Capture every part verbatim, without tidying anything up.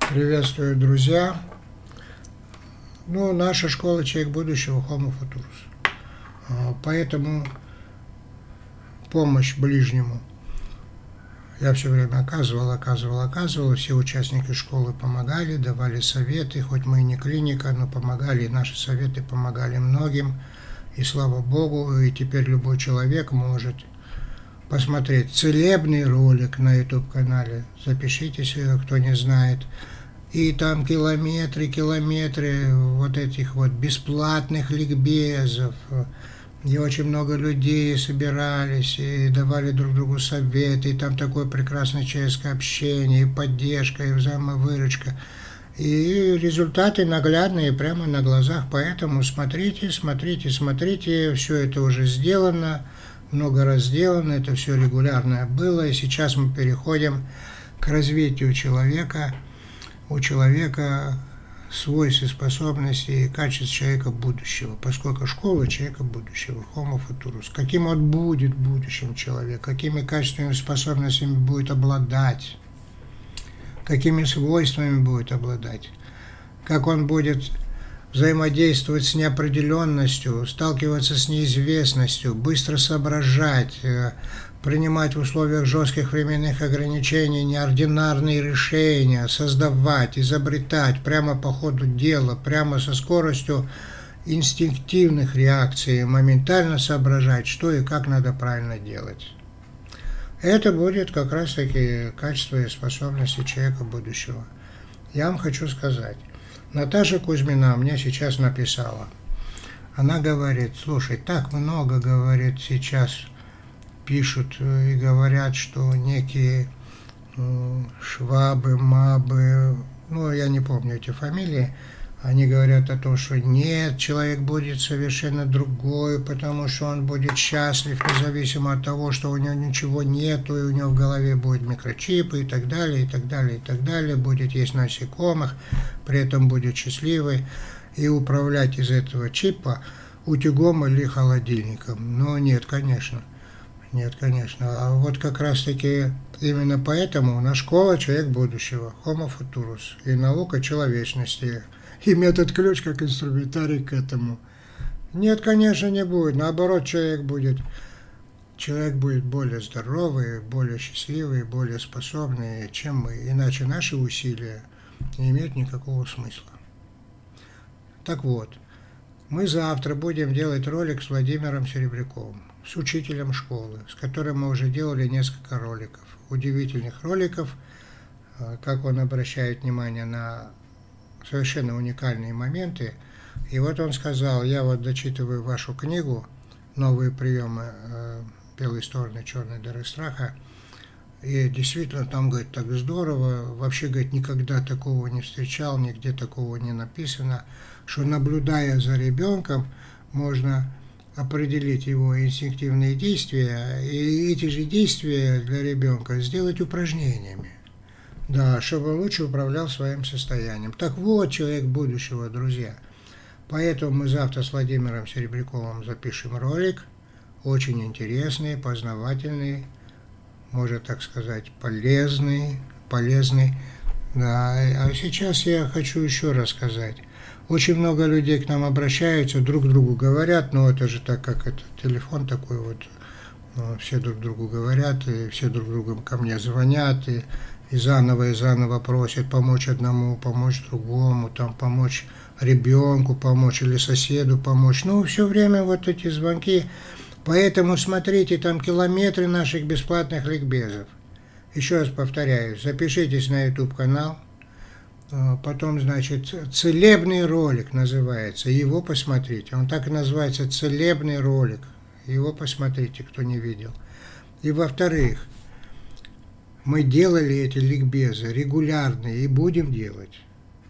Приветствую, друзья. Ну, наша школа «Человек будущего» Homo Futurus. Поэтому помощь ближнему я все время оказывал, оказывал, оказывал. Все участники школы помогали, давали советы. Хоть мы и не клиника, но помогали, и наши советы помогали многим. И слава Богу, и теперь любой человек может посмотреть целебный ролик на ютуб-канале. Запишитесь, кто не знает. И там километры, километры вот этих вот бесплатных ликбезов. И очень много людей собирались и давали друг другу советы. И там такое прекрасное человеческое общение, и поддержка, и взаимовыручка. И результаты наглядные прямо на глазах. Поэтому смотрите, смотрите, смотрите. Все это уже сделано, много раз сделано. Это все регулярно было. И сейчас мы переходим к развитию человека. У человека свойств и способностей и качеств человека будущего, поскольку школа человека будущего, Homo Futurus. Каким он будет в будущем человек, какими качествами и способностями будет обладать, какими свойствами будет обладать, как он будет взаимодействовать с неопределенностью, сталкиваться с неизвестностью, быстро соображать, принимать в условиях жестких временных ограничений неординарные решения, создавать, изобретать прямо по ходу дела, прямо со скоростью инстинктивных реакций, моментально соображать, что и как надо правильно делать. Это будет как раз-таки качество и способности человека будущего. Я вам хочу сказать, Наташа Кузьмина мне сейчас написала. Она говорит: слушай, так много, говорит, сейчас пишут и говорят, что некие э, швабы, мабы, ну, я не помню эти фамилии, они говорят о том, что нет, человек будет совершенно другой, потому что он будет счастлив, независимо от того, что у него ничего нету, и у него в голове будет микрочипы и так далее, и так далее, и так далее, будет есть насекомых, при этом будет счастливый, и управлять из этого чипа утюгом или холодильником. Но нет, конечно. Нет, конечно. А вот как раз-таки именно поэтому у нас школа «Человек будущего», Homo Futurus, и наука человечности, и метод-ключ как инструментарий к этому. Нет, конечно, не будет. Наоборот, человек будет, человек будет более здоровый, более счастливый, более способный, чем мы. Иначе наши усилия не имеют никакого смысла. Так вот, мы завтра будем делать ролик с Владимиром Серебряковым, с учителем школы, с которым мы уже делали несколько роликов, удивительных роликов, как он обращает внимание на совершенно уникальные моменты. И вот он сказал: я вот дочитываю вашу книгу «Новые приемы белой стороны черной дыры страха», и действительно там, говорит, так здорово, вообще, говорит, никогда такого не встречал, нигде такого не написано, что, наблюдая за ребенком, можно определить его инстинктивные действия, и эти же действия для ребенка сделать упражнениями, да, чтобы он лучше управлял своим состоянием. Так вот, человек будущего, друзья. Поэтому мы завтра с Владимиром Серебряковым запишем ролик, очень интересный, познавательный, можно так сказать, полезный, полезный. Да. А сейчас я хочу еще рассказать. Очень много людей к нам обращаются, друг другу говорят, но это же так, как это, телефон такой вот, ну, все друг другу говорят, и все друг другу ко мне звонят, и, и заново и заново просят помочь одному, помочь другому, там, помочь ребенку помочь или соседу помочь. Ну, все время вот эти звонки. Поэтому смотрите, там километры наших бесплатных ликбезов. Еще раз повторяю, запишитесь на ютуб-канал. Потом, значит, целебный ролик называется, его посмотрите. Он так и называется, целебный ролик. Его посмотрите, кто не видел. И во-вторых, мы делали эти ликбезы регулярно и будем делать.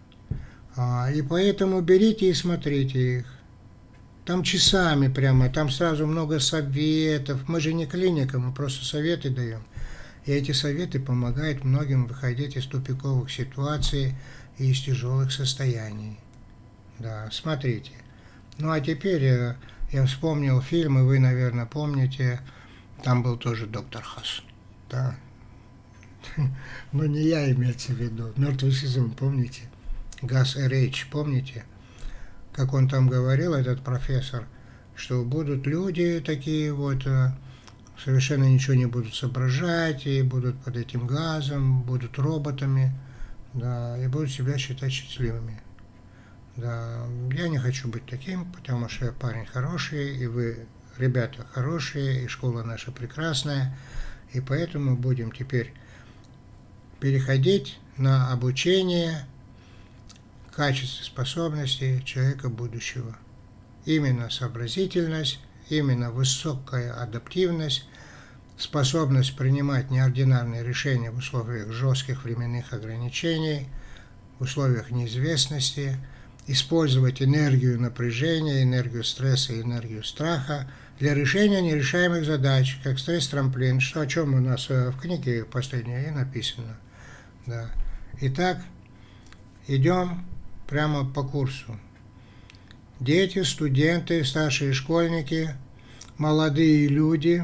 И поэтому берите и смотрите их. Там часами прямо, там сразу много советов. Мы же не клиника, мы просто советы даем. И эти советы помогают многим выходить из тупиковых ситуаций и из тяжелых состояний. Да, смотрите. Ну а теперь я, я вспомнил фильм, и вы, наверное, помните, там был тоже доктор Хас. Да. Но не я имеется в виду. Мертвый сезон, помните? Газ Рейч, помните? Как он там говорил, этот профессор, что будут люди такие вот, совершенно ничего не будут соображать, и будут под этим газом, будут роботами, да, и будут себя считать счастливыми. Да, я не хочу быть таким, потому что я парень хороший, и вы, ребята, хорошие, и школа наша прекрасная, и поэтому будем теперь переходить на обучение качеств и способностей человека будущего. Именно сообразительность, именно высокая адаптивность, способность принимать неординарные решения в условиях жестких временных ограничений, в условиях неизвестности, использовать энергию напряжения, энергию стресса и энергию страха для решения нерешаемых задач, как стресс-трамплин, что, о чем у нас в книге последней и написано. Да. Итак, идем прямо по курсу. Дети, студенты, старшие школьники, молодые люди,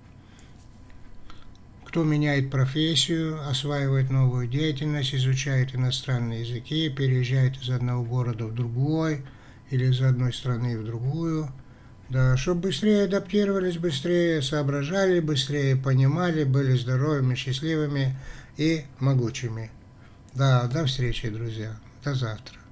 кто меняет профессию, осваивает новую деятельность, изучает иностранные языки, переезжает из одного города в другой или из одной страны в другую, да, чтобы быстрее адаптировались, быстрее соображали, быстрее понимали, были здоровыми, счастливыми и могучими. Да, до встречи, друзья. До завтра.